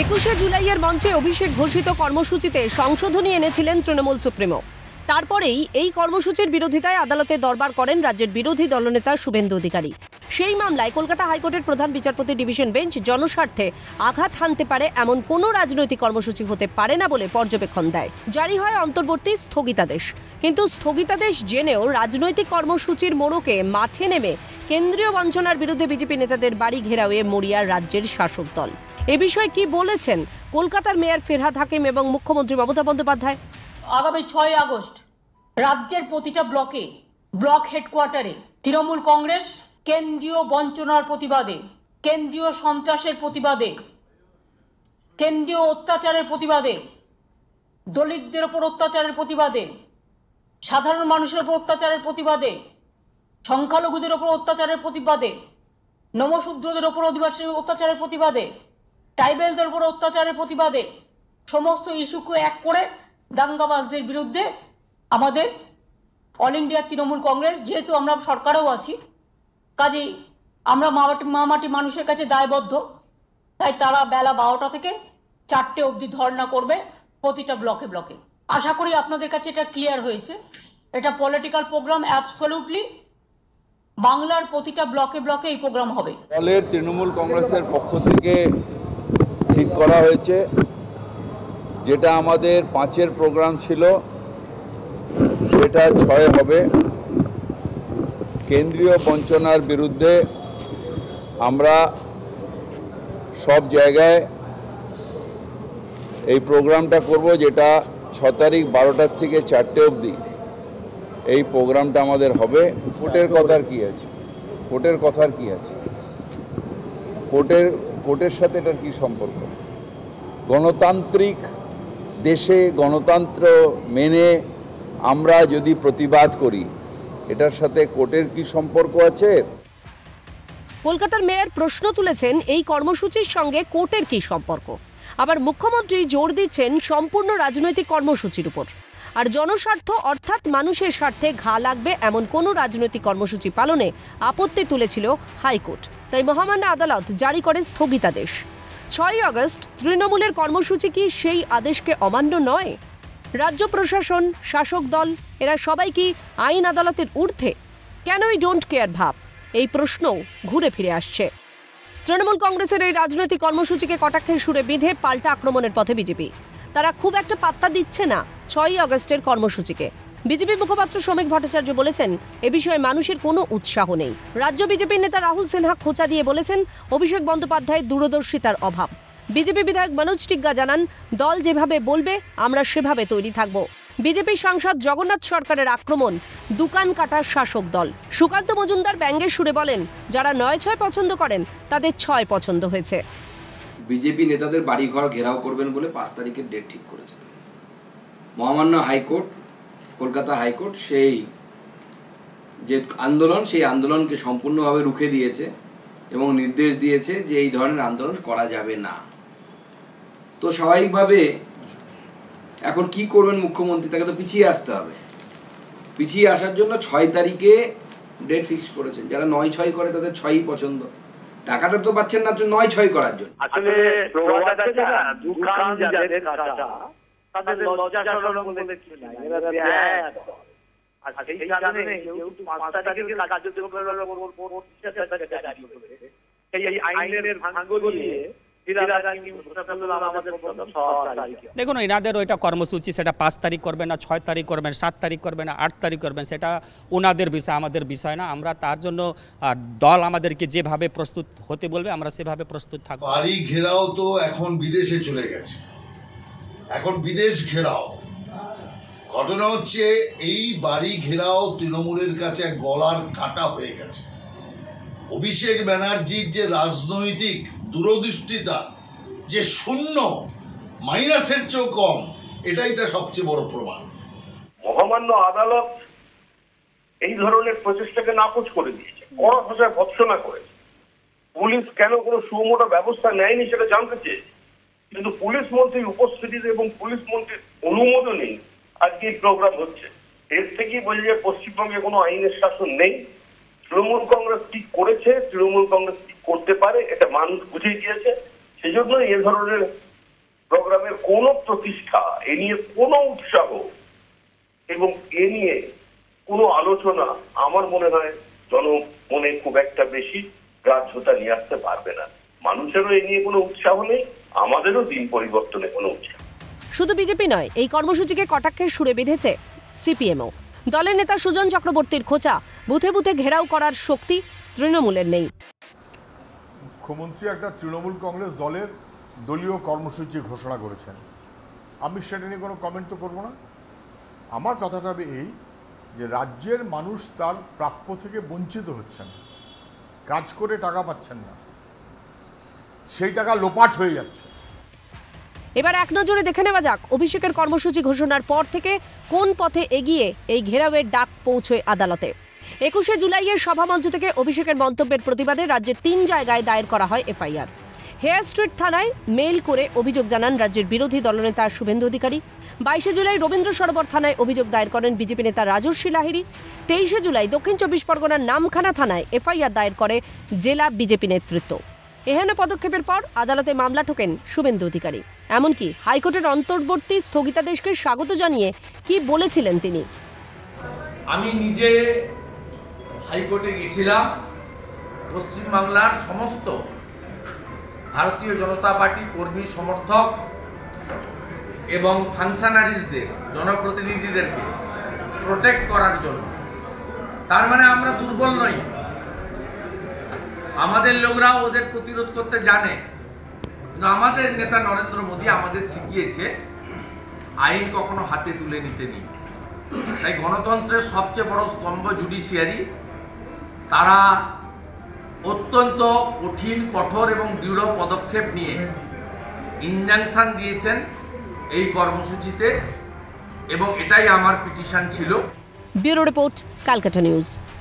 21শে জুলাইয়ের মঞ্চে অভিষেক ঘোষিত কর্মসূচিতে সংশোধনী এনেছিলেন তৃণমূল সুপ্রিমো। তারপরেই এই কর্মসূচির বিরোধিতায় আদালতে দরবার করেন রাজ্যের বিরোধী দলনেতা শুভেন্দু অধিকারী। সেই মামলায় কলকাতা হাইকোর্টের প্রধান বিচারপতি ডিভিশন বেঞ্চ জনস্বার্থে আঘাত হানতে পারে এমন কোনো রাজনৈতিক কর্মসূচি হতে পারে না বলে পর্যবেক্ষণ দেয়। জারি হয় অন্তর্বর্তী স্থগিতাদেশ। কিন্তু স্থগিতাদেশ জেনেও রাজনৈতিক কর্মসূচির মোড়কে মাঠে নেমে কেন্দ্রীয় বঞ্চনার বিরুদ্ধে বিজেপি নেতাদের বাড়ি ঘেরাওয়ে মরিয়া রাজ্যের শাসক দল। এ বিষয়ে কি বলেছেন কলকাতার মেয়র ফিরহাদ হাকিম এবং মুখ্যমন্ত্রী মমতা বন্দ্যোপাধ্যায়? আগামী 6 আগস্ট রাজ্যের প্রতিটা ব্লকে, ব্লক হেডকোয়ার্টারে তৃণমূল কংগ্রেস কেন্দ্রীয় বঞ্চনার প্রতিবাদে, কেন্দ্রীয় সন্ত্রাসের প্রতিবাদে, কেন্দ্রীয় অত্যাচারের প্রতিবাদে, দলিতদের ওপর অত্যাচারের প্রতিবাদে, সাধারণ মানুষের ওপর অত্যাচারের প্রতিবাদে, সংখ্যালঘুদের ওপর অত্যাচারের প্রতিবাদে, নমশূদ্রদের ওপর অধিবাসী অত্যাচারের প্রতিবাদে, ট্রাইবেলদের ওপর অত্যাচারের প্রতিবাদে সমস্ত ইস্যুকে এক করে দাঙ্গাবাজদের বিরুদ্ধে আমাদের অল ইন্ডিয়া তৃণমূল কংগ্রেস, যেহেতু আমরা সরকারেও আছি, কাজেই আমরা মামাটি মানুষের কাছে দায়বদ্ধ, তাই তারা বেলা 12টা থেকে 4টে অবধি ধর্ণা করবে প্রতিটা ব্লকে ব্লকে। আশা করি আপনাদের কাছে এটা ক্লিয়ার হয়েছে। এটা পলিটিক্যাল প্রোগ্রাম, অ্যাবসলিউটলি বাংলার প্রতিটা ব্লকে ব্লকে এই প্রোগ্রাম হবে। দলের তৃণমূল কংগ্রেসের পক্ষ থেকে ঠিক করা হয়েছে, যেটা আমাদের 5-এর প্রোগ্রাম ছিল সেটা 6 হবে। কেন্দ্রীয় বঞ্চনার বিরুদ্ধে আমরা সব জায়গায় এই প্রোগ্রামটা করব, যেটা 6 তারিখ 12টার থেকে 4টে অবধি এই প্রোগ্রামটা আমাদের হবে। কোর্টের কথার কি আছে? কোর্টের কথার কি আছে? কোর্টের সাথে এটার কি সম্পর্ক? গণতান্ত্রিক দেশে গণতন্ত্র মেনে আমরা যদি প্রতিবাদ করি, এটার সাথে কোর্টের কি সম্পর্ক আছে? কলকাতার মেয়র প্রশ্ন তুলেছেন এই কর্মসূচির সঙ্গে কোর্টের কি সম্পর্ক। আবার মুখ্যমন্ত্রী জোর দিচ্ছেন সম্পূর্ণ রাজনৈতিক কর্মসূচির উপর। আর জনস্বার্থ অর্থাৎ মানুষের স্বার্থে ঘা লাগবে এমন কোনো রাজনৈতিক কর্মসূচি পালনে আপত্তি তুলেছিল হাইকোর্ট। তাই মহামান্য আদালত জারি করে স্থগিতাদেশ। 6 আগস্ট তৃণমূলের কর্মসূচি কি সেই আদেশকে অমান্য নয়? রাজ্য প্রশাসন, শাসক দল এরা সবাই কি আইন আদালতের ঊর্ধ্বে? কেনই ডোন্ট কেয়ার ভাব? এই প্রশ্নও ঘুরে ফিরে আসছে। তৃণমূল কংগ্রেসের এই রাজনৈতিক কর্মসূচিকে কটাক্ষের সুরে বেঁধে পাল্টা আক্রমণের পথে বিজেপি। তারা খুব একটা পাত্তা দিচ্ছে না 6 আগস্টের কর্মসূচিকে। বিজেপি মুখপাত্র শ্রমিক ভট্টাচার্য বলেছেন, এ বিষয়ে মানুষের কোনো উৎসাহ নেই। রাজ্য বিজেপির নেতা রাহুল সিনহা খোঁচা দিয়ে বলেছেন, অভিষেক বন্দ্যোপাধ্যায়ের দূরদর্শিতার অভাব। বিজেপি বিধায়ক মনোজ টিগ্গা জানান, দল যেভাবে বলবে আমরা সেভাবে তৈরি থাকব। বিজেপি সাংসদ জগন্নাথ সরকারের আক্রমণ দোকান কাটার শাসক দল। সুকান্ত মজুমদার ব্যঙ্গের সুরে বলেন, যারা 9-6 পছন্দ করেন তাদের 6 পছন্দ হয়েছে। বিজেপি নেতাদের বাড়িঘর ঘেরাও করবেন বলে 5 তারিখের ডেট ঠিক করেছে মহামান্য হাইকোর্ট, কলকাতা হাইকোর্ট। সেই যে আন্দোলন, সেই আন্দোলনকে সম্পূর্ণভাবে রুখে দিয়েছে এবং নির্দেশ দিয়েছে যে এই ধরনের আন্দোলন করা যাবে না। তো স্বাভাবিকভাবে এখন কি করবেন মুখ্যমন্ত্রী? তাকে তো পিছিয়ে আসতে হবে। পিছিয়ে আসার জন্য 6 তারিখে ডেট ফিক্স করেছেন। যারা 9-6 করে তাদের 6ই পছন্দ। টাকাটা তো পাচ্ছেন না 9-6 করার জন্য। আসলে দোকান যাদের কাটা তাদের লজ্জা শরম বলে কিছু নাই। এরা আর সেই কারণে কেউ 5 তারিখের কার্যক্রম করার পর এই আইনের ভাঙ দিয়ে দেখুন, এনাদের ওইটা কর্মসূচি, সেটা 5 তারিখ করবেন না, 6 তারিখ করবেন, 7 তারিখ করবেন না, 8 তারিখ করবেন, সেটা ওনাদের বিষয়, আমাদের বিষয় না। আমরা তার জন্য দল আমাদেরকে যেভাবে প্রস্তুত হতে বলবে আমরা সেভাবে প্রস্তুত থাকবো। বাড়ি ঘেরাও তো এখন বিদেশে চলে গেছে, এখন বিদেশ ঘেরাও। ঘটনা হচ্ছে এই বাড়ি ঘেরাও তৃণমূলের কাছে গলার কাটা হয়ে গেছে। অভিষেক ব্যানার্জির যে রাজনৈতিক দূরদৃষ্টিতা, যে শূন্য, মাইনাসের চেয়েও কম, এটাই তার সবচেয়ে বড় প্রমাণ। মহামান্য আদালত এই ধরনের প্রচেষ্টাকে নাকচ করে দিয়েছে, কড়া ভাষায় ভৎসনা করেছে। পুলিশ কেন কোনো সুমোটো ব্যবস্থা নেয়নি সেটা জানতে চেয়েছে, কিন্তু পুলিশ মন্ত্রীর উপস্থিতিতে এবং পুলিশ মন্ত্রীর অনুমোদনেই আজকে এই প্রোগ্রাম হচ্ছে। এর থেকেই বোঝা যায় পশ্চিমবঙ্গে কোনো আইনের শাসন নেই। তৃণমূল কংগ্রেস কি করেছে, তৃণমূল কংগ্রেস কি করতে পারে, এটা মানুষ বুঝে গিয়েছে। সেই জন্য এ ধরনের প্রোগ্রামের কোনো প্রতিষ্ঠা, এ নিয়ে কোনো উৎসাহ এবং এ নিয়ে কোনো আলোচনা আমার মনে হয় জনমনে খুব একটা বেশি গ্রাহ্যতা নিয়ে আসতে পারবে না। মানুষেরও এ নিয়ে কোনো উৎসাহ নেই, আমাদেরও দিন পরিবর্তনে কোনো উৎসাহ। শুধু বিজেপি নয়, এই কর্মসূচিকে কটাক্ষের সুরে বেঁধেছে সিপিএমও। দলের নেতা সুজন চক্রবর্তীর খোঁচা, বুথে বুথে ঘেরাও করার শক্তি তৃণমূলের নেই। মুখ্যমন্ত্রী একটা তৃণমূল কংগ্রেস দলের দলীয় কর্মসূচি ঘোষণা করেছেন, আমি সেটা নিয়ে কোনো কমেন্ট তো করবো না। আমার কথাটা হবে এই যে রাজ্যের মানুষ তার প্রাপ্য থেকে বঞ্চিত হচ্ছেন, কাজ করে টাকা পাচ্ছেন না, সেই টাকা লোপাট হয়ে যাচ্ছে। এবার এক নজরে দেখে নেওয়া যাক অভিষেকের কর্মসূচি ঘোষণার পর থেকে কোন পথে এগিয়ে এই ঘেরাওয়ের ডাক পৌঁছয় আদালতে। 21শে জুলাইয়ের সভামঞ্চ থেকে অভিষেকের মন্তব্যের প্রতিবাদে রাজ্যের 3 জায়গায় দায়ের করা হয় এফআইআর। হেয়ার স্ট্রিট থানায় মেইল করে অভিযোগ জানান রাজ্যের বিরোধী দলনেতা শুভেন্দু অধিকারী। 22শে জুলাই রবীন্দ্র সরোবর থানায় অভিযোগ দায়ের করেন বিজেপি নেতা রাজর্ষী লাহিড়ী। 23শে জুলাই দক্ষিণ 24 পরগনার নামখানা থানায় এফআইআর দায়ের করে জেলা বিজেপি নেতৃত্ব। এহেন পদক্ষেপের পর আদালতে মামলা ঠোকেন শুভেন্দু অধিকারী। এমনকি হাইকোর্টের অন্তর্বর্তী স্থগিতাদেশকে স্বাগত জানিয়ে কি বলেছিলেন তিনি। আমি নিজে হাইকোর্টে গেছিলাম, পশ্চিমবাংলার সমস্ত ভারতীয় জনতা পার্টি কর্মী সমর্থক এবং ফাংশনারিজদের, জনপ্রতিনিধিদেরকে প্রোটেক্ট করার জন্য। তার মানে আমরা দুর্বল নই, আমাদের লোকরাও ওদের প্রতিরোধ করতে জানে। কিন্তু আমাদের নেতা নরেন্দ্র মোদী আমাদের শিখিয়েছে আইন কখনো হাতে তুলে নিতে নেই। তাই গণতন্ত্রের সবচেয়ে বড় স্তম্ভ জুডিশিয়ারি, তারা অত্যন্ত কঠিন, কঠোর এবং দৃঢ় পদক্ষেপ নিয়ে ইনজাংশন দিয়েছেন এই কর্মসূচিতে, এবং এটাই আমার পিটিশন ছিল। Bureau report, Calcutta news.